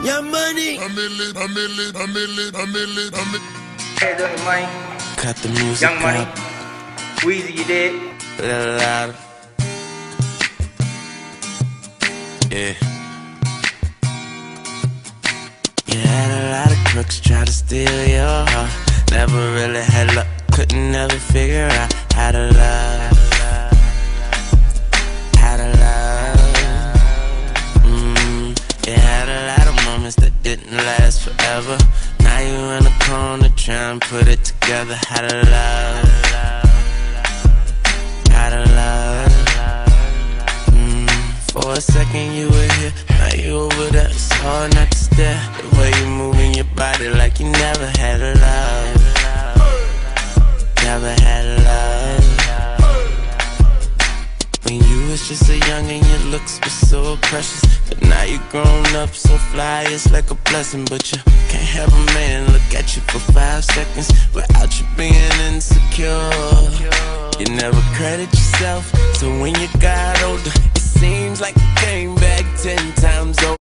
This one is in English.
Young Money. Hey, doing it, man. Cut the music Young Money. up. Weezy, you dead. A little louder. Yeah. You had a lot of crooks try to steal your heart. Never really had luck, couldn't never figure out how to love. How to love. You had a lot of moments that didn't last forever. Now you in the corner trying to put it together. How to love. How to love. For a second you were here, now you over there. It's hard not to stare. The way you moving your body like you never had a love. Never had a love. When you was just a youngin', your looks were so precious. But now you grown up, so fly, it's like a blessing. But you can't have a man look at you for 5 seconds without you being insecure. You never credit yourself, so when you got older, it seems like you came back 10 times over.